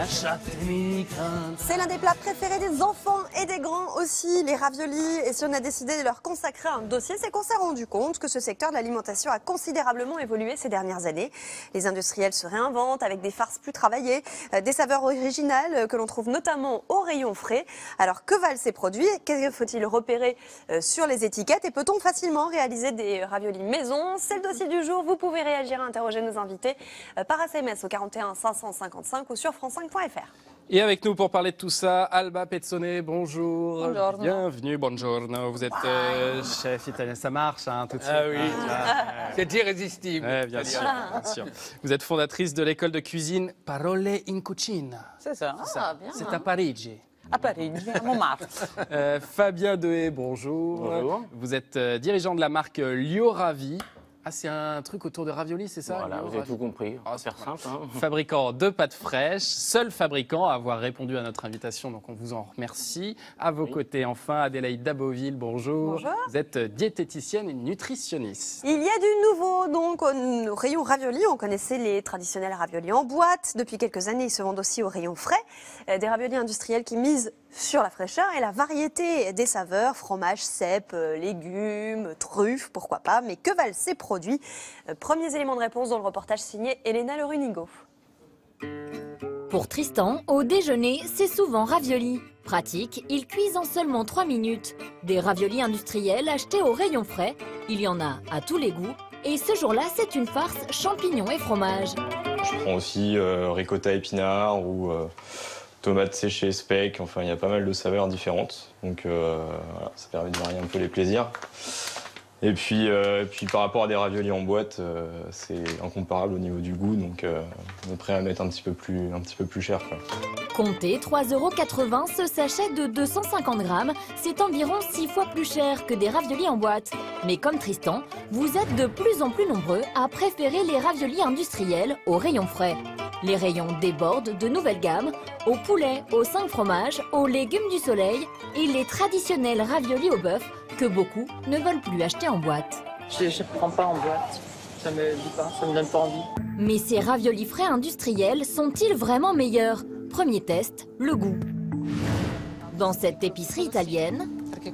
C'est l'un des plats préférés des enfants et des grands aussi, les raviolis. Et si on a décidé de leur consacrer un dossier, c'est qu'on s'est rendu compte que ce secteur de l'alimentation a considérablement évolué ces dernières années. Les industriels se réinventent avec des farces plus travaillées, des saveurs originales que l'on trouve notamment au rayon frais. Alors que valent ces produits? Que faut-il repérer sur les étiquettes? Et peut-on facilement réaliser des raviolis maison? C'est le dossier du jour. Vous pouvez réagir à interroger nos invités par SMS au 41 555 ou sur france5.fr. Et avec nous pour parler de tout ça, Alba Pezzone, bonjour. Buongiorno. Bienvenue, buongiorno. Vous êtes chef italien, ça marche tout de suite. Ah oui, c'est irrésistible. Ouais, bien sûr, bien sûr. Vous êtes fondatrice de l'école de cuisine Parole in Cucina. C'est ça. Ça, Bien. c'est à Parigi. À Paris, à Montmartre. Fabien Dehaye, bonjour. Bonjour. Vous êtes dirigeant de la marque Lioravi. Ah, c'est un truc autour de raviolis, c'est ça? Voilà, vous avez tout compris. Ah, Faire simple. Hein. Fabricant de pâtes fraîches, seul fabricant à avoir répondu à notre invitation, donc on vous en remercie. À vos côtés, enfin, Adélaïde Daboville, bonjour. Bonjour. Vous êtes diététicienne et nutritionniste. Il y a du nouveau, donc au rayon raviolis. On connaissait les traditionnels raviolis en boîte. Depuis quelques années, ils se vendent aussi au rayon frais. Des raviolis industriels qui misent sur la fraîcheur et la variété des saveurs, fromage, cèpes, légumes, truffes, pourquoi pas. Mais que valent ces produits? Premiers éléments de réponse dans le reportage signé Elena Le Runigo. Pour Tristan, au déjeuner, c'est souvent raviolis. Pratique, ils cuisent en seulement 3 minutes. Des raviolis industriels achetés au rayon frais. Il y en a à tous les goûts. Et ce jour-là, c'est une farce champignons et fromage. Je prends aussi ricotta épinard ou tomates séchées, speck. Enfin, il y a pas mal de saveurs différentes. Donc voilà, ça permet de varier un peu les plaisirs. Et puis par rapport à des raviolis en boîte, c'est incomparable au niveau du goût. Donc on est prêt à mettre un petit peu plus cher, quoi. Comptez 3,80 € ce sachet de 250 grammes. C'est environ 6 fois plus cher que des raviolis en boîte. Mais comme Tristan, vous êtes de plus en plus nombreux à préférer les raviolis industriels au rayon frais. Les rayons débordent de nouvelles gammes, au poulet, aux 5 fromages, aux légumes du soleil et les traditionnels raviolis au bœuf que beaucoup ne veulent plus acheter en boîte. Je ne prends pas en boîte. Ça me dit pas, ça me donne pas envie. Mais ces raviolis frais industriels sont-ils vraiment meilleurs? Premier test, le goût. Dans cette épicerie italienne,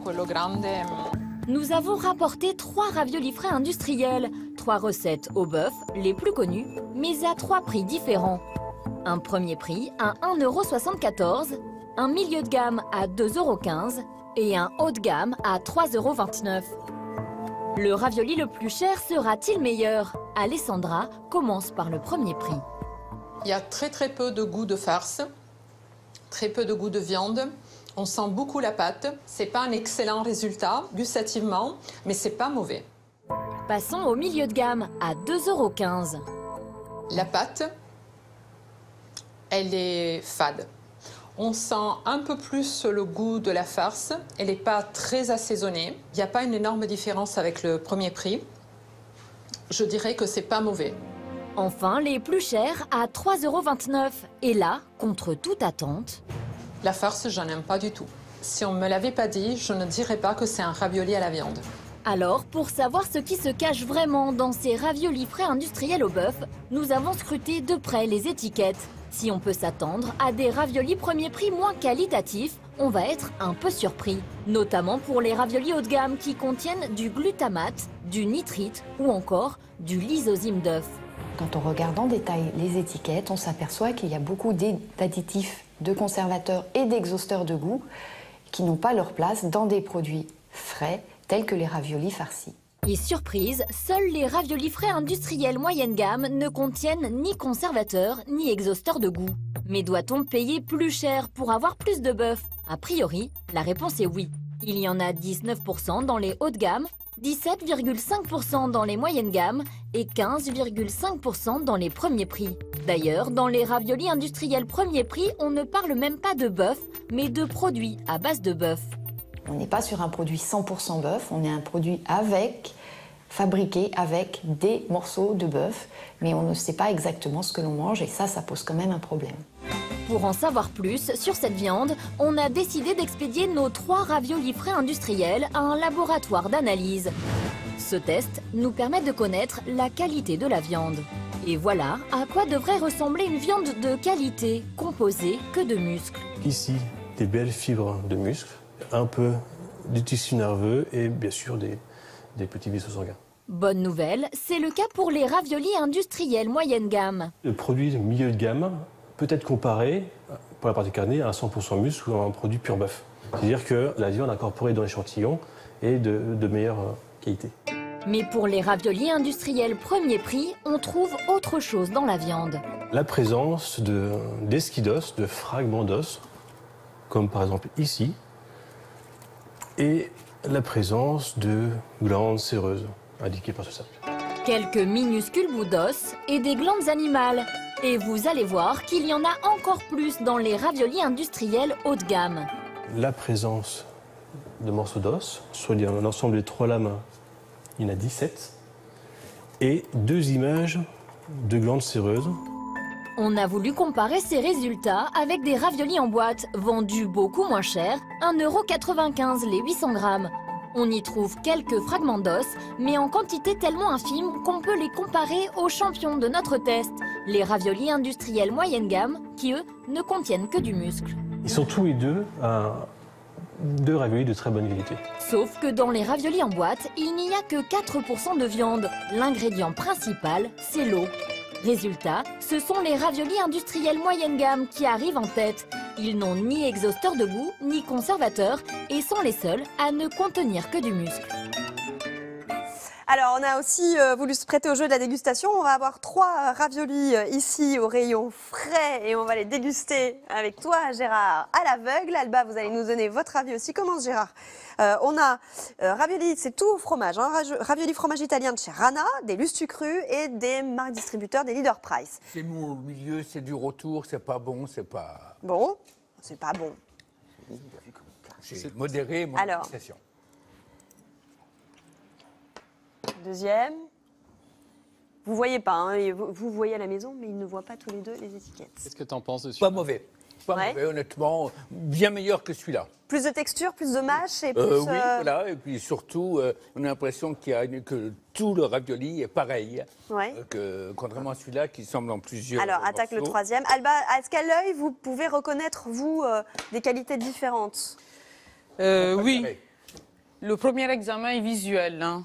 nous avons rapporté 3 raviolis frais industriels, 3 recettes au bœuf, les plus connues, mais à 3 prix différents. Un premier prix à 1,74 €, un milieu de gamme à 2,15 € et un haut de gamme à 3,29 €. Le ravioli le plus cher sera-t-il meilleur? Alessandra commence par le premier prix. Il y a très peu de goût de farce, très peu de goût de viande. On sent beaucoup la pâte. C'est pas un excellent résultat gustativement, mais c'est pas mauvais. Passons au milieu de gamme à 2,15 €. La pâte, elle est fade. On sent un peu plus le goût de la farce. Elle n'est pas très assaisonnée. Il n'y a pas une énorme différence avec le premier prix. Je dirais que c'est pas mauvais. Enfin, les plus chers à 3,29 €. Et là, contre toute attente... La farce, j'en aime pas du tout. Si on ne me l'avait pas dit, je ne dirais pas que c'est un ravioli à la viande. Alors, pour savoir ce qui se cache vraiment dans ces raviolis frais industriels au bœuf, nous avons scruté de près les étiquettes. Si on peut s'attendre à des raviolis premier prix moins qualitatifs, on va être un peu surpris. Notamment pour les raviolis haut de gamme qui contiennent du glutamate, du nitrite ou encore du lysozyme d'œuf. Quand on regarde en détail les étiquettes, on s'aperçoit qu'il y a beaucoup d'additifs, de conservateurs et d'exhausteurs de goût qui n'ont pas leur place dans des produits frais tels que les raviolis farcis. Et surprise, seuls les raviolis frais industriels moyenne gamme ne contiennent ni conservateurs ni exhausteurs de goût. Mais doit-on payer plus cher pour avoir plus de bœuf? A priori, la réponse est oui. Il y en a 19% dans les hauts de gamme, 17,5% dans les moyennes gammes et 15,5% dans les premiers prix. D'ailleurs, dans les raviolis industriels premier prix, on ne parle même pas de bœuf, mais de produits à base de bœuf. On n'est pas sur un produit 100% bœuf, on est un produit fabriqué avec des morceaux de bœuf, mais on ne sait pas exactement ce que l'on mange et ça pose quand même un problème. Pour en savoir plus sur cette viande, on a décidé d'expédier nos 3 raviolis frais industriels à un laboratoire d'analyse. Ce test nous permet de connaître la qualité de la viande. Et voilà à quoi devrait ressembler une viande de qualité, composée que de muscles. Ici, des belles fibres de muscles, un peu du tissu nerveux et bien sûr des petits vaisseaux sanguins. Bonne nouvelle, c'est le cas pour les raviolis industriels moyenne gamme. Le produit milieu de gamme peut être comparé, pour la partie carnée, à un 100% muscle ou à un produit pur bœuf. C'est-à-dire que la viande incorporée dans l'échantillon est de meilleure qualité. Mais pour les raviolis industriels premier prix, on trouve autre chose dans la viande. La présence d'esquidoses, de fragments d'os, comme par exemple ici, et la présence de glandes séreuses, indiquées par ce cercle. Quelques minuscules bouts d'os et des glandes animales. Et vous allez voir qu'il y en a encore plus dans les raviolis industriels haut de gamme. La présence de morceaux d'os, sur l'ensemble des 3 lames, il y en a 17, et 2 images de glandes séreuses. On a voulu comparer ces résultats avec des raviolis en boîte, vendus beaucoup moins cher, 1,95 € les 800 grammes. On y trouve quelques fragments d'os, mais en quantité tellement infime qu'on peut les comparer aux champions de notre test, les raviolis industriels moyenne gamme, qui eux ne contiennent que du muscle. Ils sont tous les deux deux raviolis de très bonne qualité. Sauf que dans les raviolis en boîte, il n'y a que 4% de viande. L'ingrédient principal, c'est l'eau. Résultat, ce sont les raviolis industriels moyenne gamme qui arrivent en tête. Ils n'ont ni exhausteur de goût, ni conservateur, et sont les seuls à ne contenir que du muscle. Alors, on a aussi voulu se prêter au jeu de la dégustation. On va avoir 3 raviolis ici au rayon frais et on va les déguster avec toi, Gérard, à l'aveugle. Alba, vous allez nous donner votre avis aussi. Commence, Gérard. On a ravioli, c'est tout au fromage. Hein, ravioli fromage italien de chez Rana, des Lustu Cru et des marques distributeurs des Leader Price. C'est mou au milieu, c'est du retour, c'est pas bon, c'est pas... Bon, c'est pas bon. C'est modéré, mon Alors. appréciation. Deuxième. Vous voyez pas, hein, et vous voyez à la maison, mais ils ne voient pas tous les deux les étiquettes. Qu'est-ce que tu en penses dessus? Pas mauvais. Pas Ouais. mauvais, honnêtement. Bien meilleur que celui-là. Plus de texture, plus de mâche et plus... Oui, voilà. Et puis surtout, on a l'impression que tout le ravioli est pareil. Ouais. Contrairement à celui-là qui semble en plusieurs Alors, attaque le morceaux. 3e. Alba, est-ce qu'à l'œil, vous pouvez reconnaître, vous, des qualités différentes? Oui, Préféré. le premier examen est visuel. Hein.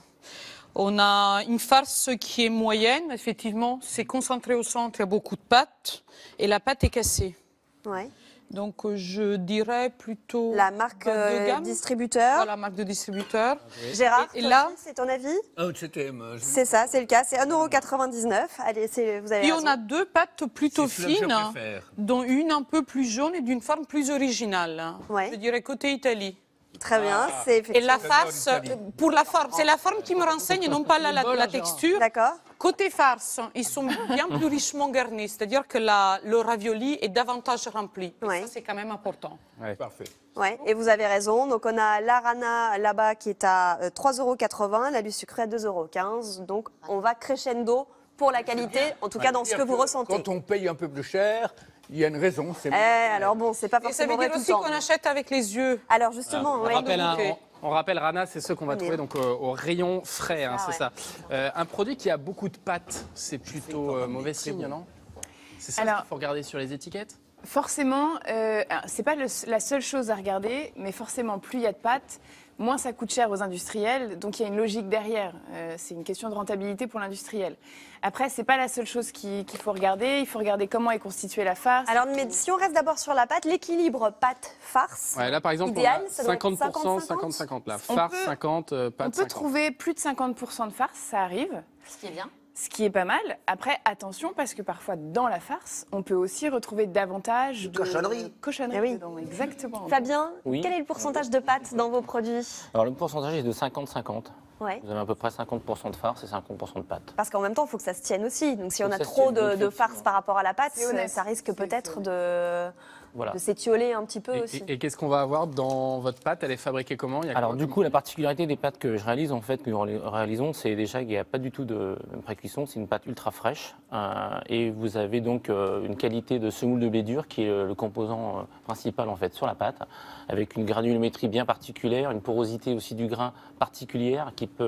On a une farce qui est moyenne, effectivement, c'est concentré au centre, il y a beaucoup de pâte, et la pâte est cassée. Ouais. Donc je dirais plutôt... La marque bas de gamme. distributeur. Voilà, la marque de distributeur. Gérard, Et toi là- aussi, c'est ton avis? CTM. C'est ça, c'est le cas. C'est 1,99 €. Allez, vous avez Puis raison. on a 2 pâtes plutôt C'est celui que je fines, préfère. dont une un peu plus jaune et d'une forme plus originale. Ouais. Je dirais côté Italie. Très bien, c'est Et la effectivement... farce, pour la forme, c'est la forme qui me renseigne, non pas la texture. D'accord. Côté farce, ils sont bien plus richement garnis, c'est-à-dire que le ravioli est davantage rempli. Et Ouais. ça, c'est quand même important. Parfait. Ouais, et vous avez raison. Donc, on a la Rana là-bas qui est à 3,80 €, la Lustu Cru à 2,15 €. Donc, on va crescendo pour la qualité, en tout cas dans ce que vous ressentez. Quand on paye un peu plus cher, il y a une raison. C'est Alors bon, c'est pas Et ça forcément veut vrai dire tout aussi le temps. qu'on achète avec les yeux. Alors justement, On ouais. rappelle, on rappelle, Rana, c'est ceux qu'on va Oui. trouver donc, au rayon frais, hein, Ah, c'est ouais. ça. Un produit qui a beaucoup de pâtes, c'est plutôt mauvais signe, non? C'est ça qu'il Alors- faut regarder sur les étiquettes? Forcément, c'est pas la seule chose à regarder, mais forcément, plus il y a de pâtes, moins ça coûte cher aux industriels, donc il y a une logique derrière. C'est une question de rentabilité pour l'industriel. Après, c'est pas la seule chose qu'il faut regarder. Il faut regarder comment est constituée la farce. Alors, mais si on reste d'abord sur la pâte, l'équilibre pâte-farce, Ouais, là, par exemple, idéal, on a ça doit être 50%, 50-50. 50-50. Là, On farce peut- 50, On pâte peut 50. trouver plus de 50% de farce, ça arrive. Ce qui est bien. Ce qui est pas mal. Après, attention, parce que parfois, dans la farce, on peut aussi retrouver davantage de cochonneries Eh oui. dedans. Exactement. Fabien, Oui. quel est le pourcentage de pâte dans vos produits? Alors le pourcentage est de 50-50. Ouais. Vous avez à peu près 50% de farce et 50% de pâte. Parce qu'en même temps, il faut que ça se tienne aussi. Donc, si on Faut a que ça se trop tienne, de donc, farce par rapport à la pâte, C'est honnête. ça risque C'est peut-être honnête. Voilà. de s'étioler un petit peu aussi. Et qu'est-ce qu'on va avoir dans votre pâte? Elle est fabriquée comment? Il y a Alors quoi du comme- coup, la particularité des pâtes que je réalise, en fait, que nous réalisons, c'est déjà qu'il n'y a pas du tout de pré-cuisson, c'est une pâte ultra fraîche. Et vous avez donc une qualité de semoule de blé dur qui est le composant principal en fait sur la pâte, avec une granulométrie bien particulière, une porosité aussi du grain particulière qui peut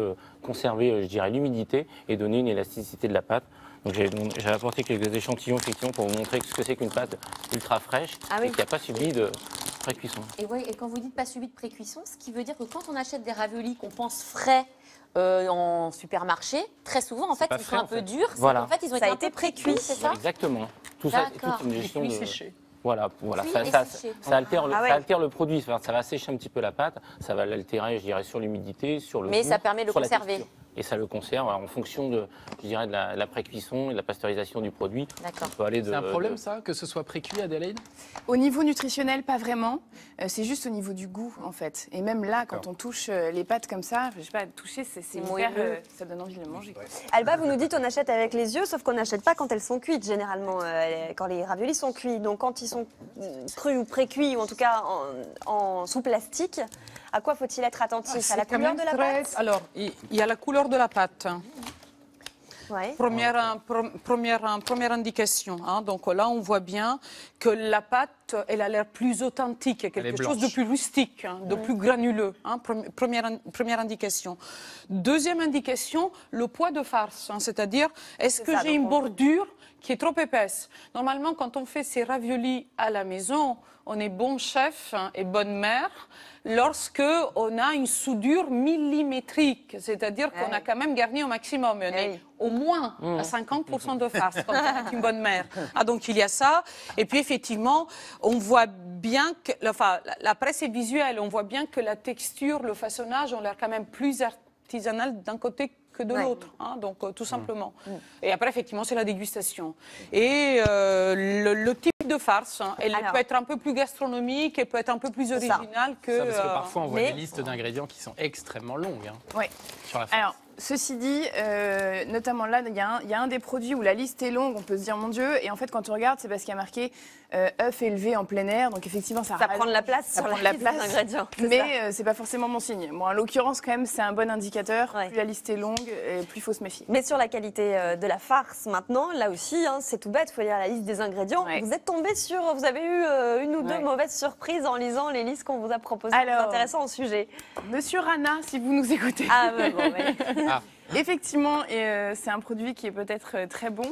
conserver, je dirais, l'humidité et donner une élasticité de la pâte. Donc j'ai apporté quelques échantillons effectivement pour vous montrer ce que c'est qu'une pâte ultra fraîche et qui n'a pas subi de pré-cuisson. Et quand vous dites pas subi de pré-cuisson, ce qui veut dire que quand on achète des raviolis qu'on pense frais en supermarché, très souvent en fait ils sont un peu durs. Voilà. En fait ils ont été un peu pré-cuits, c'est ça? Exactement. Tout ça, c'est toute une gestion de... Voilà, ça altère le produit, ça va assécher un petit peu la pâte, ça va l'altérer, je dirais, sur l'humidité, sur le goût, ça permet de le conserver. texture. Et ça le conserve en fonction de, je dirais, de la pré-cuisson et de la pasteurisation du produit. C'est un problème ça, que ce soit pré-cuit, Adélaïde? Au niveau nutritionnel, pas vraiment. C'est juste au niveau du goût, en fait. Et même là, quand on touche les pâtes comme ça, je sais pas, toucher, c'est hyper, ça donne envie de le manger. Quoi. Alba, vous nous dites on achète avec les yeux, sauf qu'on n'achète pas quand elles sont cuites, généralement, quand les raviolis sont cuits. Donc quand ils sont crus ou pré-cuits, ou en tout cas sous plastique, à quoi faut-il être attentif? À la couleur de la pâte? Alors, il y a la couleur de la pâte. Ouais. Première indication. Hein. Donc là, on voit bien que la pâte, elle a l'air plus authentique, quelque chose de plus rustique, hein, de plus granuleux. Hein. Première indication. Deuxième indication, le poids de farce. Hein, c'est-à-dire, est-ce que j'ai une bordure qui est trop épaisse? Normalement, quand on fait ces raviolis à la maison, on est bon chef et bonne mère lorsque on a une soudure millimétrique, c'est-à-dire qu'on a quand même garni au maximum. On est au moins à 50% de farce quand on est une bonne mère. Ah, donc il y a ça. Et puis effectivement, on voit bien que, enfin, la presse est visuelle, on voit bien que la texture, le façonnage ont l'air quand même plus artisanal d'un côté que de l'autre, hein, donc tout simplement. Et après, effectivement, c'est la dégustation. Et le type de farce, hein, elle peut être un peu plus gastronomique, elle peut être un peu plus originale que... parce que parfois, on voit des listes d'ingrédients qui sont extrêmement longues sur la farce. Alors, ceci dit, notamment là, il y a un des produits où la liste est longue, on peut se dire, mon Dieu, et en fait, quand on regarde, c'est parce qu'il y a marqué œuf élevé en plein air, donc effectivement, ça prend de la place sur la liste d'ingrédients. Mais c'est pas forcément mon signe. Bon, en l'occurrence, quand même, c'est un bon indicateur. Plus la liste est longue, plus il faut se méfier. Mais sur la qualité de la farce, maintenant, là aussi, hein, c'est tout bête, il faut lire la liste des ingrédients. Vous êtes tombé sur, vous avez eu une ou deux mauvaises surprises en lisant les listes qu'on vous a proposées. C'est intéressant au sujet. Monsieur Rana, si vous nous écoutez. Ah, bon, Effectivement, c'est un produit qui est peut-être très bon.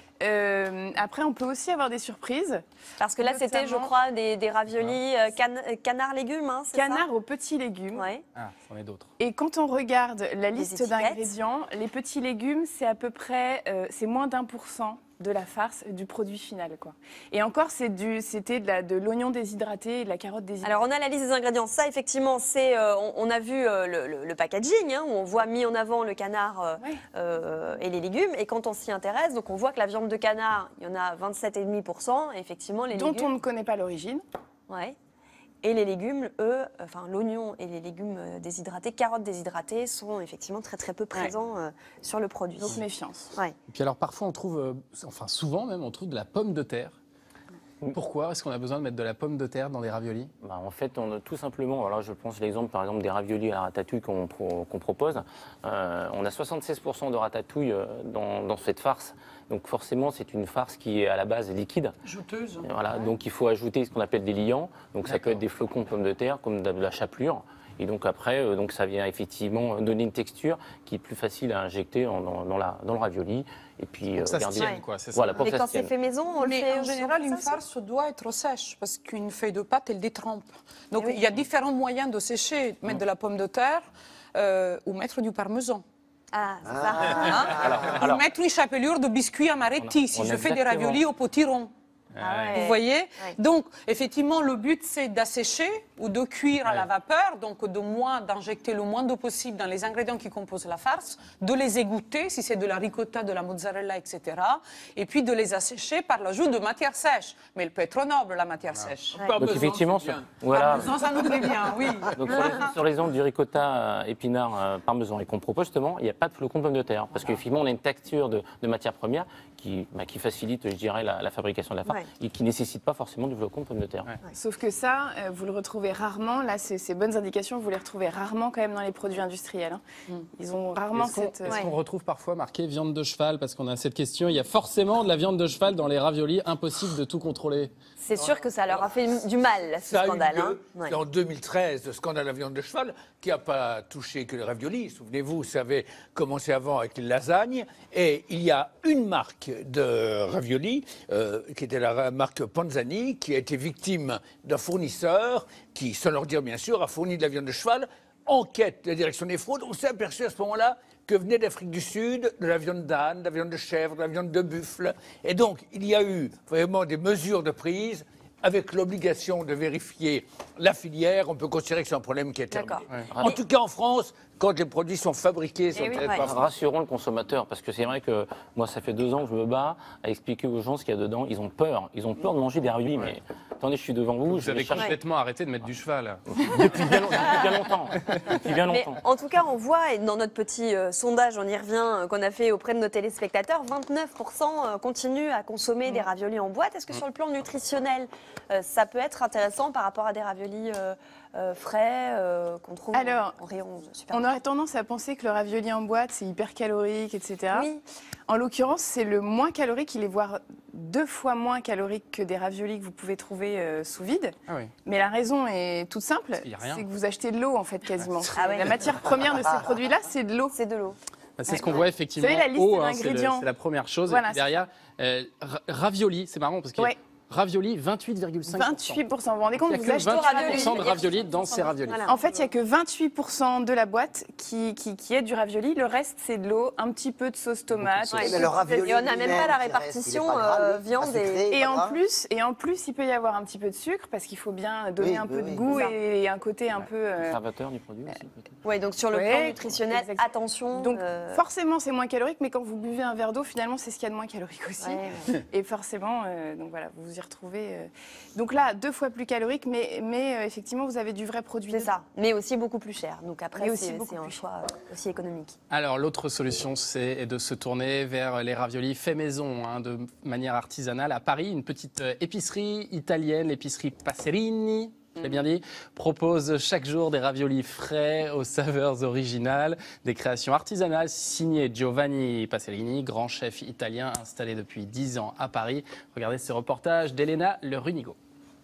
Après, on peut aussi avoir des surprises. Parce que là, c'était, je crois, des raviolis canard légumes, hein, c'est ça? Canard aux petits légumes. Ah, c'en est d'autres. Et quand on regarde la liste d'ingrédients, les petits légumes, c'est à peu près, c'est moins d'1% de la farce du produit final, quoi. Et encore, c'était de l'oignon déshydraté et de la carotte déshydratée. Alors, on a la liste des ingrédients. Ça, effectivement, c'est, on a vu le packaging, hein, où on voit mis en avant le canard et les légumes. Et quand on s'y intéresse, donc on voit que la viande de canard, il y en a 27,5%. Et effectivement, les légumes... Dont on ne connaît pas l'origine. Ouais. Et les légumes, eux, enfin l'oignon et les légumes déshydratés, carottes déshydratées, sont effectivement très très peu présents sur le produit. Donc méfiance. Et puis alors parfois on trouve, enfin souvent même, on trouve de la pomme de terre. Pourquoi est-ce qu'on a besoin de mettre de la pomme de terre dans les raviolis? En fait, on a tout simplement, alors je pense l'exemple par exemple des raviolis à la ratatouille qu'on propose, on a 76% de ratatouille dans cette farce. Donc forcément, c'est une farce qui est à la base liquide. Jouteuse. Voilà, donc il faut ajouter ce qu'on appelle des liants. Donc ça peut être des flocons de pommes de terre, comme de la chapelure. Et donc après, donc ça vient effectivement donner une texture qui est plus facile à injecter dans le ravioli. Et puis, pour que ça se tienne, quoi, c'est ça. Voilà, pour Mais que quand ça se tienne. c'est fait maison, on le fait en général, une farce doit être sèche parce qu'une feuille de pâte, elle détrempe. Donc il y a différents moyens de sécher, mettre de la pomme de terre ou mettre du parmesan. Ah, c'est ça. Ou mettre une chapelure de biscuits amaretti si je fais des raviolis au potiron. Vous voyez? Donc, effectivement, le but, c'est d'assécher ou de cuire à la vapeur, donc d'injecter le moins d'eau possible dans les ingrédients qui composent la farce, de les égoutter, si c'est de la ricotta, de la mozzarella, etc., et puis de les assécher par l'ajout de matière sèche. Mais elle peut être noble, la matière sèche. Donc, effectivement, voilà. Ça nous plaît bien, oui. Donc, sur l'exemple du ricotta épinard parmesan et qu'on propose justement, il n'y a pas de flocons de pommes de terre. Parce qu'effectivement, on a une texture de matière première qui facilite, je dirais, la fabrication de la farce. et qui ne nécessitent pas forcément du flocon de pomme de terre. Sauf que ça, vous le retrouvez rarement. Là, ces bonnes indications, vous les retrouvez rarement quand même dans les produits industriels. Ils ont rarement Est-ce qu'on retrouve parfois marqué viande de cheval? Parce qu'on a cette question. Il y a forcément de la viande de cheval dans les raviolis. Impossible de tout contrôler. C'est sûr que ça leur a fait du mal, ce scandale. C'est en 2013, le scandale de la viande de cheval, qui n'a pas touché que les raviolis. Souvenez-vous, ça avait commencé avant avec les lasagnes. Et il y a une marque de raviolis, qui était la marque Panzani, qui a été victime d'un fournisseur qui, sans leur dire bien sûr, a fourni de la viande de cheval. Enquête de la direction des fraudes, on s'est aperçu à ce moment-là que venait d'Afrique du Sud de la viande d'âne, de la viande de chèvre, de la viande de buffle. Et donc, il y a eu vraiment des mesures de prise avec l'obligation de vérifier la filière. On peut considérer que c'est un problème qui est terminé. En tout cas, en France, quand les produits sont fabriqués, ils sont pas rassurons le consommateur, parce que c'est vrai que moi, ça fait 2 ans que je me bats à expliquer aux gens ce qu'il y a dedans. Ils ont peur. Ils ont peur de manger des raviolis, mais attendez, je suis devant vous. Vous avez complètement arrêté de mettre du cheval. Depuis bien longtemps. Depuis bien longtemps. Mais en tout cas, on voit, et dans notre petit sondage, on y revient, qu'on a fait auprès de nos téléspectateurs, 29% continuent à consommer des raviolis en boîte. Est-ce que sur le plan nutritionnel, ça peut être intéressant par rapport à des raviolis frais qu'on trouve en rayon super? On aurait tendance à penser que le ravioli en boîte, c'est hyper calorique, etc. Oui. En l'occurrence, c'est le moins calorique, il est voire 2 fois moins calorique que des raviolis que vous pouvez trouver sous vide. Mais la raison est toute simple, c'est que vous achetez de l'eau en fait quasiment. La matière première de ces produits-là, c'est de l'eau. C'est de l'eau. C'est ce qu'on voit effectivement. Vous savez, la liste d'ingrédients. C'est la première chose. Voilà, et derrière, ravioli, c'est marrant parce que ravioli, 28,5%. 28%, vous vous rendez compte? Il n'y a que 28% de ravioli dans ces raviolis. En fait, il n'y a que 28% de la boîte qui est du ravioli. Le reste, c'est de l'eau, un petit peu de sauce tomate. Mais le ravioli et on n'a même pas la répartition viande et en plus, il peut y avoir un petit peu de sucre parce qu'il faut bien donner un peu de goût et un côté un peu... Conservateur du produit aussi, peut-être. Oui, donc sur le plan nutritionnel, attention. Donc forcément, c'est moins calorique, mais quand vous buvez un verre d'eau, finalement, c'est ce qu'il y a de moins calorique aussi. Et forcément, donc voilà, vous y retrouvez. Donc là, 2 fois plus calorique, mais effectivement, vous avez du vrai produit. C'est ça, mais aussi beaucoup plus cher. Donc après, c'est un choix aussi économique. Alors l'autre solution, c'est de se tourner vers les raviolis faits maison, de manière artisanale. À Paris, une petite épicerie italienne, l'épicerie Paserini, je l'ai bien dit, propose chaque jour des raviolis frais aux saveurs originales, des créations artisanales signées Giovanni Paserini, grand chef italien installé depuis 10 ans à Paris. Regardez ce reportage d'Elena Le Runigo.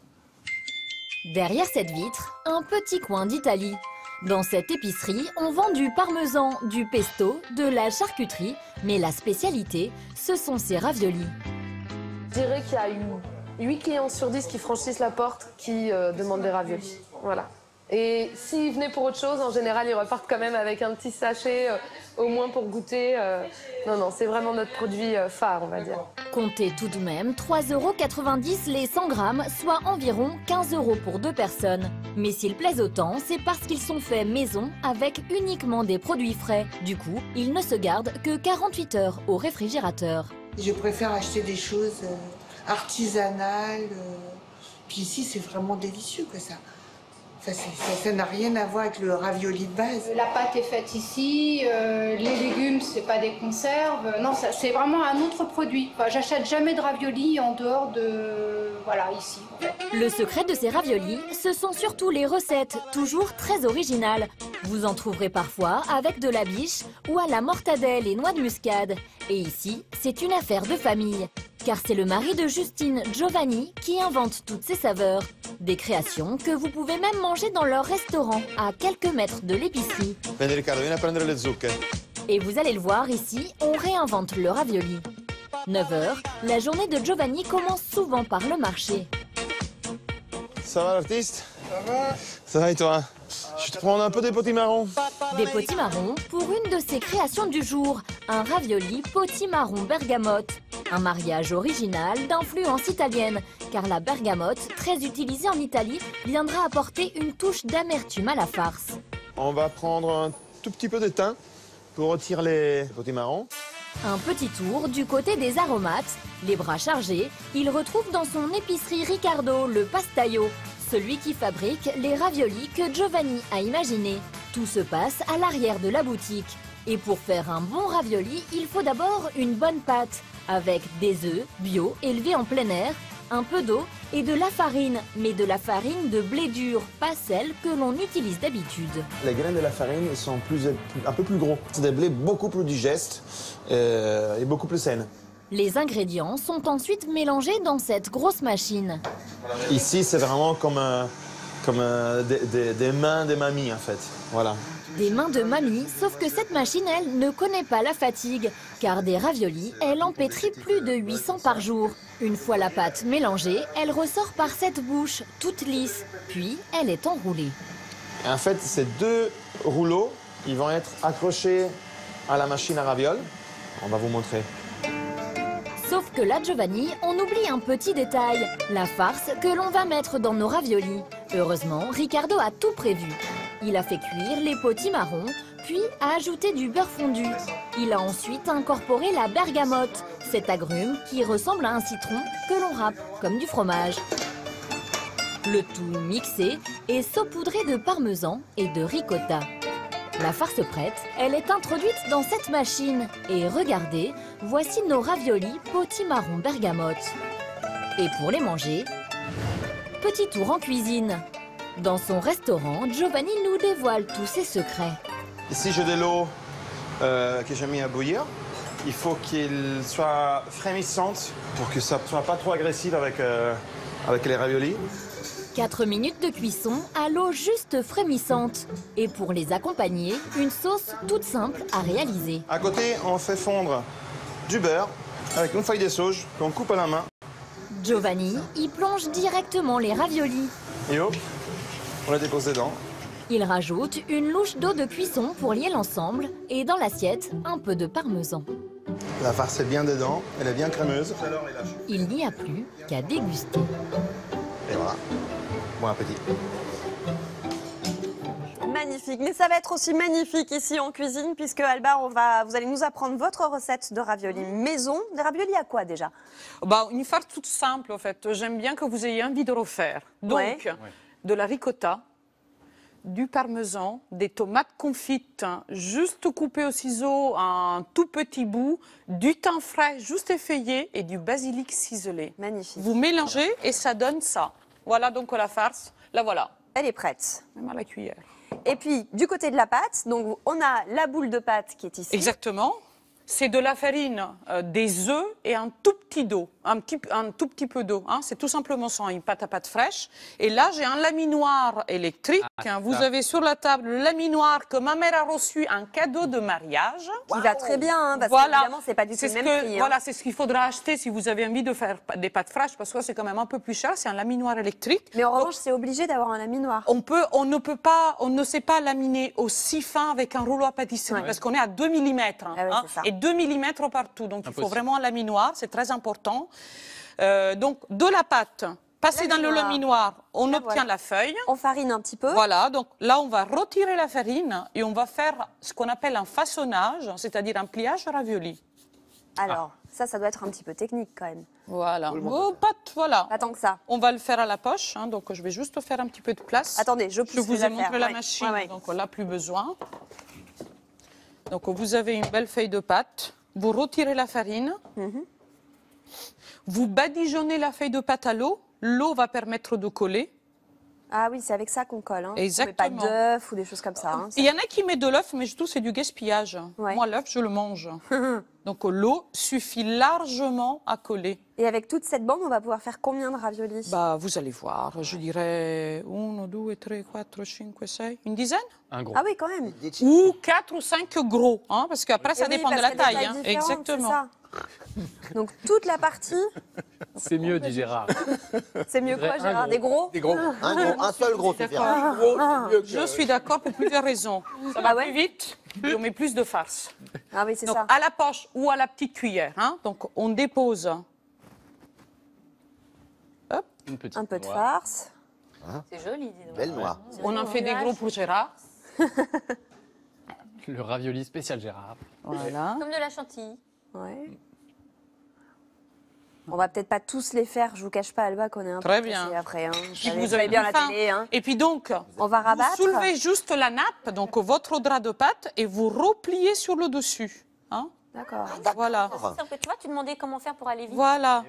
Derrière cette vitre, un petit coin d'Italie. Dans cette épicerie, on vend du parmesan, du pesto, de la charcuterie, mais la spécialité, ce sont ces raviolis. Je dirais qu'il y a 8 clients sur 10 qui franchissent la porte qui demandent des raviolis. Voilà. Et s'ils venaient pour autre chose, en général, ils repartent quand même avec un petit sachet, au moins pour goûter. Non, c'est vraiment notre produit phare, on va dire. Comptez tout de même 3,90 € les 100 grammes, soit environ 15 € pour 2 personnes. Mais s'ils plaisent autant, c'est parce qu'ils sont faits maison avec uniquement des produits frais. Du coup, ils ne se gardent que 48 heures au réfrigérateur. Je préfère acheter des choses artisanales. Puis ici, c'est vraiment délicieux que ça. Ça n'a rien à voir avec le ravioli de base. La pâte est faite ici, les légumes, c'est pas des conserves. Non, c'est vraiment un autre produit. Enfin, j'achète jamais de raviolis en dehors de... Voilà, ici. Le secret de ces raviolis, ce sont surtout les recettes, toujours très originales. Vous en trouverez parfois avec de la biche ou à la mortadelle et noix de muscade. Et ici, c'est une affaire de famille. Car c'est le mari de Justine, Giovanni, qui invente toutes ces saveurs. Des créations que vous pouvez même manger dans leur restaurant, à quelques mètres de l'épicerie. Vieni Riccardo, vieni a prendere le zucche. Et vous allez le voir ici, on réinvente le ravioli. 9 h, la journée de Giovanni commence souvent par le marché. Ça va l'artiste? Ça va. Ça va et toi? Je te prends un peu des potimarrons. Des potimarrons pour une de ses créations du jour, un ravioli potimarron bergamote. Un mariage original d'influence italienne, car la bergamote, très utilisée en Italie, viendra apporter une touche d'amertume à la farce. On va prendre un tout petit peu de thym pour retirer les potimarrons. Un petit tour du côté des aromates. Les bras chargés, il retrouve dans son épicerie Riccardo le pastaio, celui qui fabrique les raviolis que Giovanni a imaginés. Tout se passe à l'arrière de la boutique. Et pour faire un bon ravioli, il faut d'abord une bonne pâte, avec des œufs bio élevés en plein air, un peu d'eau et de la farine, mais de la farine de blé dur, pas celle que l'on utilise d'habitude. Les graines de la farine ils sont un peu plus gros. C'est des blés beaucoup plus digestes et beaucoup plus saines. Les ingrédients sont ensuite mélangés dans cette grosse machine. Ici, c'est vraiment comme des mains des mamies, en fait. Voilà. Des mains de mamie, sauf que cette machine, elle, ne connaît pas la fatigue, car des raviolis, elle en pétrit plus de 800 par jour. Une fois la pâte mélangée, elle ressort par cette bouche, toute lisse, puis elle est enroulée. Et en fait, ces 2 rouleaux, ils vont être accrochés à la machine à ravioles. On va vous montrer. Sauf que là, Giovanni, on oublie un petit détail, la farce que l'on va mettre dans nos raviolis. Heureusement, Ricardo a tout prévu. Il a fait cuire les potimarrons, puis a ajouté du beurre fondu. Il a ensuite incorporé la bergamote, cet agrume qui ressemble à un citron que l'on râpe, comme du fromage. Le tout mixé et saupoudré de parmesan et de ricotta. La farce prête, elle est introduite dans cette machine. Et regardez, voici nos raviolis potimarron bergamote. Et pour les manger, petit tour en cuisine. Dans son restaurant, Giovanni nous dévoile tous ses secrets. Ici, j'ai de l'eau que j'ai mis à bouillir. Il faut qu'elle soit frémissante pour que ça ne soit pas trop agressif avec les raviolis. 4 minutes de cuisson à l'eau juste frémissante. Et pour les accompagner, une sauce toute simple à réaliser. À côté, on fait fondre du beurre avec une feuille de sauge qu'on coupe à la main. Giovanni y plonge directement les raviolis. Et hop, on les dépose dedans. Il rajoute une louche d'eau de cuisson pour lier l'ensemble et dans l'assiette, un peu de parmesan. La farce est bien dedans, elle est bien crémeuse. Il n'y a plus qu'à déguster. Et voilà, bon appétit. Magnifique, mais ça va être aussi magnifique ici en cuisine puisque Alba, vous allez nous apprendre votre recette de raviolis maison. Des raviolis à quoi déjà? Une farce toute simple en fait. J'aime bien que vous ayez envie de refaire. Donc, de la ricotta, du parmesan, des tomates confites juste coupées au ciseau, un tout petit bout, du thym frais juste effeuillé et du basilic ciselé. Magnifique. Vous mélangez et ça donne ça. Voilà donc la farce. La voilà. Elle est prête. Même à la cuillère. Et puis, du côté de la pâte, donc on a la boule de pâte qui est ici. Exactement. C'est de la farine, des œufs et un tout petit d'eau, un tout petit peu d'eau. Hein. C'est tout simplement ça, une pâte à pâte fraîche. Et là, j'ai un laminoir électrique. Vous avez sur la table le laminoir que ma mère a reçu, un cadeau de mariage. Qui va très bien, hein, parce qu'évidemment, c'est pas du tout le même prix. Hein. Voilà, c'est ce qu'il faudra acheter si vous avez envie de faire des pâtes fraîches, parce que c'est quand même un peu plus cher. C'est un laminoir électrique. Mais en revanche, c'est obligé d'avoir un laminoir. On ne sait pas laminer aussi fin avec un rouleau à pâtisserie, parce qu'on est à 2 mm. Et 2 mm partout. Donc, il faut vraiment un laminoir, c'est très important. Donc, de la pâte, passer dans le laminoir, on obtient la feuille. On farine un petit peu. Voilà, donc là, on va retirer la farine et on va faire ce qu'on appelle un façonnage, c'est-à-dire un pliage ravioli. Alors, ça doit être un petit peu technique quand même. Voilà. Voilà. Pas tant que ça. On va le faire à la poche, hein, donc je vais juste faire un petit peu de place. Attendez, je vous ai montré la machine, donc on n'a plus besoin. Donc, vous avez une belle feuille de pâte. Vous retirez la farine. Vous badigeonnez la feuille de pâte à l'eau. L'eau va permettre de coller. Ah oui, c'est avec ça qu'on colle. Hein. Exactement. Pas d'œuf ou des choses comme ça. Hein, il y en a qui mettent de l'œuf, mais je trouve que c'est du gaspillage. Moi, l'œuf, je le mange. Donc, l'eau suffit largement à coller. Et avec toute cette bande, on va pouvoir faire combien de raviolis? Vous allez voir. Je dirais 1, 2, 3, 4, 5, 6. Une dizaine? Un gros. Ah oui, quand même. Ou 4 ou 5 gros. Hein, parce qu'après, ça dépend de la taille. Hein. Exactement. Ça. Donc, toute la partie. C'est mieux, dit Gérard. C'est mieux quoi, Gérard? Des gros? Des gros. Un seul gros, c'est Je suis d'accord pour plusieurs raisons. Ça va plus vite, on met plus de farce. Ah oui, c'est ça. À la poche ou à la petite cuillère. Hein. Donc, on dépose un peu de farce. C'est joli, dis donc. Belle noix. On en fait des gros pour Gérard. Le ravioli spécial Gérard. Voilà. Comme de la chantilly. Ouais. On va peut-être pas tous les faire, je vous cache pas, Alba, qu'on est un très peu bien. Après. Hein. Vous avez bien la télé. Hein. Et puis donc, on va rabattre. Vous soulevez juste la nappe, donc votre drap de pâte, et vous repliez sur le dessus. Hein. D'accord. Voilà. Tu vois, tu demandais comment faire pour aller vite. Voilà. Oui.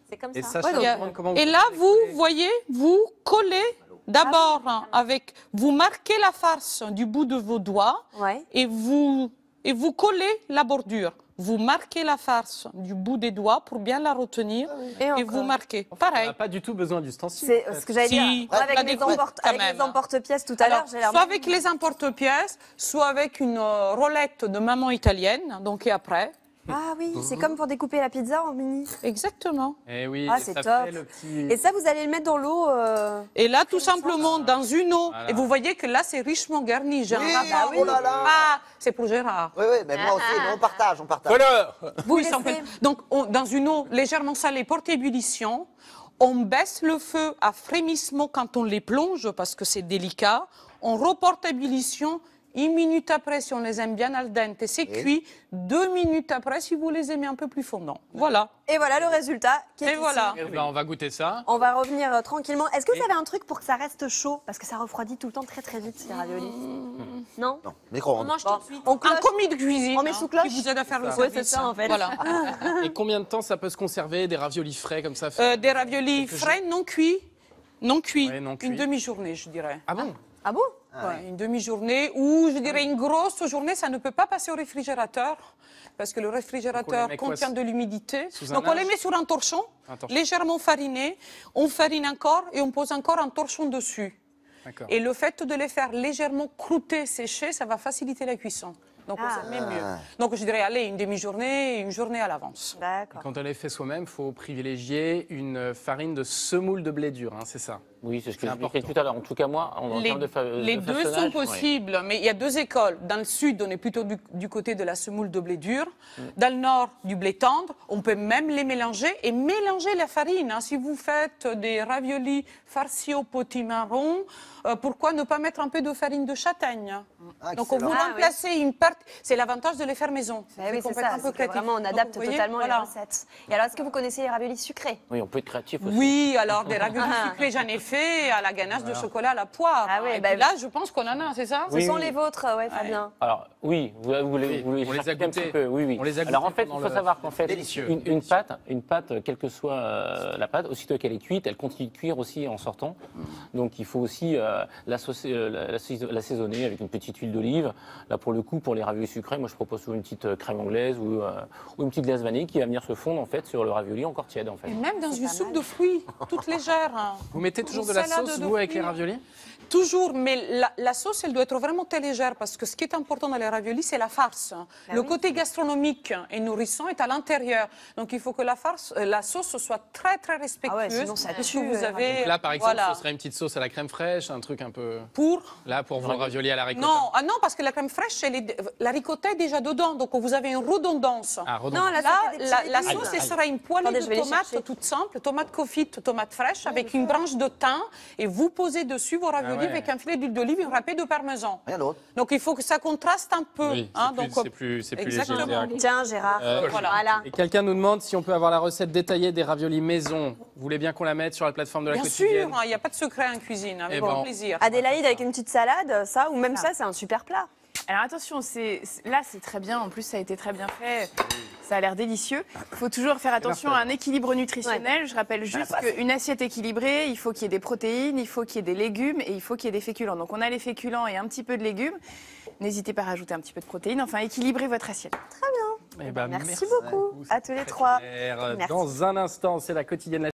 C'est comme Et ça. Sacha, Il y a- demande comment Et là, vous voyez, vous collez d'abord avec, vous marquez la farce du bout de vos doigts et vous collez la bordure. Vous marquez la farce du bout des doigts pour bien la retenir et vous marquez. On Pareil. n'a pas du tout besoin d'ustensiles. C'est ce que j'allais dire. Avec les emporte-pièces tout à l'heure, j'ai l'air. Soit avec les emporte-pièces, soit avec une rolette de maman italienne, donc et après. Ah oui, c'est comme pour découper la pizza en mini. Exactement. Et oui, Ah, et c'est ça top. fait le petit- Et ça, vous allez le mettre dans l'eau. Et là, tout simplement, dans une eau. Voilà. Et vous voyez que là, c'est richement garni. J'ai Oui, un rapport. oh là là. Ah, c'est pour Gérard. Oui, oui, mais moi aussi, mais on partage, on partage. Voilà. Oui, sans peine. Donc, dans une eau légèrement salée, porte ébullition, on baisse le feu à frémissement quand on les plonge, parce que c'est délicat. On reporte à ébullition. 1 minute après, si on les aime bien al dente, c'est cuit. 2 minutes après, si vous les aimez un peu plus fondants. Voilà. Et voilà le résultat qui est Et ici. voilà. Eh ben, on va goûter ça. On va revenir tranquillement. Est-ce que vous avez un truc pour que ça reste chaud? Parce que ça refroidit tout le temps très très vite, ces raviolis. Non. Non, micro-ondes. On cloche. Un commis de cuisine. On met sous cloche. Qui vous aide à faire le Ouais, service. c'est ça en fait. Voilà. Et combien de temps ça peut se conserver, des raviolis frais comme ça? Des raviolis frais, non cuits. Non cuits. Ouais, non cuits. Une demi-journée, je dirais. Ah bon? Ah bon? Ouais, une demi-journée ou je dirais une grosse journée, ça ne peut pas passer au réfrigérateur parce que le réfrigérateur met quoi, contient de l'humidité. sous un Donc on les linge met sur un torchon, légèrement fariné, on farine encore et on pose encore un torchon dessus. D'accord. Et le fait de les faire légèrement croûter, sécher, ça va faciliter la cuisson. Donc on s'en met mieux. Donc je dirais, allez, une demi-journée, une journée à l'avance. D'accord. Quand on les fait soi-même, il faut privilégier une farine de semoule de blé dur, hein, c'est ça? Oui, c'est ce que j'expliquais tout à l'heure. En tout cas, moi, en termes de Les deux sont façonnage, possibles, mais il y a deux écoles. Dans le sud, on est plutôt du côté de la semoule de blé dur. Dans le nord, du blé tendre. On peut même les mélanger et mélanger la farine. Hein. Si vous faites des raviolis farcis au potimarron, pourquoi ne pas mettre un peu de farine de châtaigne? Donc, vous remplacez une partie. C'est l'avantage de les faire maison. Oui, c'est ça. C'est que vraiment, on adapte totalement les recettes. Et alors, est-ce que vous connaissez les raviolis sucrés? Oui, on peut être créatif aussi. Oui, alors des raviolis sucrés, j'en ai fait à la ganache de chocolat à la poire. Ah oui, et puis là, je pense qu'on en a, c'est ça? Ce sont les vôtres, ouais, Fabien. Alors, oui, vous les on les a cherchez un goûtés. petit peu. Oui, oui. On les a Alors, en goûtés fait, il pendant faut le- savoir qu'en fait, Délicieux. une pâte, quelle que soit la pâte, aussitôt qu'elle est cuite, elle continue de cuire aussi en sortant. Donc, il faut aussi l'assaisonner avec une petite huile d'olive. Là, pour le coup, pour les raviolis sucrés, moi, je propose toujours une petite crème anglaise ou une petite glace vanille qui va venir se fondre, en fait, sur le ravioli encore tiède, en fait. Et même dans une soupe de fruits, toute légère. Hein. Vous mettez toujours Une de la salade sauce, de vous, avec les fruits. raviolis? Toujours, mais la sauce, elle doit être vraiment très légère parce que ce qui est important dans les raviolis, c'est la farce. Le côté gastronomique et nourrissant est à l'intérieur. Donc, il faut que la sauce soit très, très respectueuse. sinon ça de ce tue, que vous avez. Donc là, par exemple, voilà. ce serait une petite sauce à la crème fraîche, un truc un peu... Pour Là, pour vos raviolis à la ricotta. Non, non, parce que la crème fraîche, la ricotta est déjà dedans, donc vous avez une redondance. Ah, redondance. Non, Non, là, ça fait des la petits sauce, légumes. ce sera une poêlée Attendez, je vais de les tomates chercher. toute simple, tomate confite, tomate fraîche, avec une branche de thym, et vous posez dessus vos raviolis ouais. avec un filet d'huile d'olive et un râpé de parmesan. Rien d'autre. Donc il faut que ça contraste un peu. Oui, hein, c'est donc, plus léger. exactement. direct. Tiens, Gérard. Voilà. Et quelqu'un nous demande si on peut avoir la recette détaillée des raviolis maison. Vous voulez bien qu'on la mette sur la plateforme de la Bien quotidienne? sûr, il n'y a pas de secret en cuisine, avec Eh grand ben, plaisir. Adélaïde avec une petite salade, ça, ou même ça, c'est un super plat. Alors attention, là c'est très bien, en plus ça a été très bien fait, ça a l'air délicieux. Il faut toujours faire attention à un équilibre nutritionnel. Je rappelle juste qu'une assiette équilibrée, il faut qu'il y ait des protéines, il faut qu'il y ait des légumes et il faut qu'il y ait des féculents. Donc on a les féculents et un petit peu de légumes. N'hésitez pas à rajouter un petit peu de protéines, enfin équilibrez votre assiette. Très bien. Eh ben, Merci beaucoup à tous les trois. Claire. Merci. Dans un instant, c'est la quotidienne.